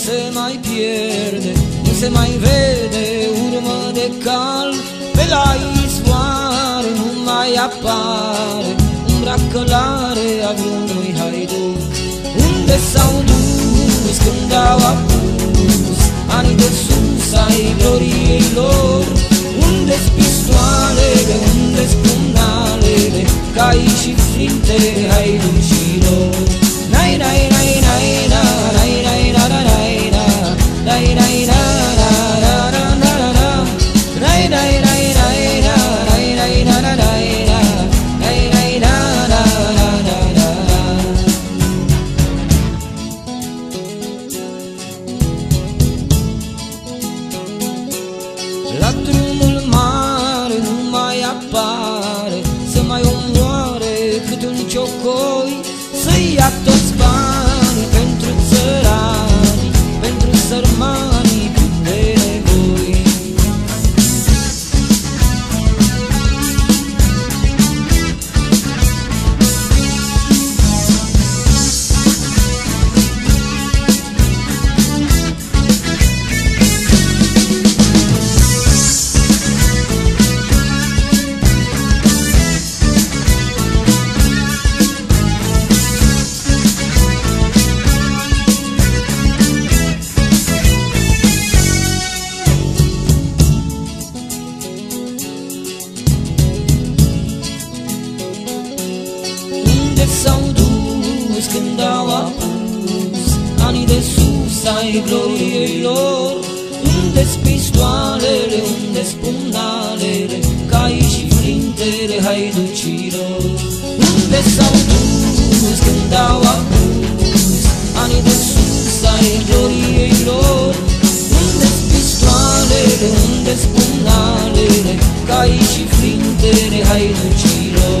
se mai pierde, nu se mai vede urmă de cal. Pe la izvoare nu mai apare umbra călare a vreunui haiduc. Unde s-au dus când au apus anii de sus ai gloriei lor? Unde-s pistoalele, unde-s pumnalele, cai și flinte haiducilor? Nai, nai, nai, nai, na, nai, nai, na, na, nai, na, nai, nai, na, na, na, na, na, na, na, nai, nai, nai, nai, na, nai, nai, na, na, nai, na, nai, nai, na, na, na, na, na. La drumul mare nu mai apare să mai omoare cât un ciocoi, să-i ia toți banii pentru țărani, pentru sărmanii cât de nevoi. Unde s-au dus când au apus anii de sus ai gloriei lor? Unde-s pistoalele, unde-s pumnalele, cai și flintele haiducilor? Unde s-au dus când au apus anii de sus ai gloriei lor? Unde-s pistoalele, unde-s pumnalele, cai și flintele haiducilor?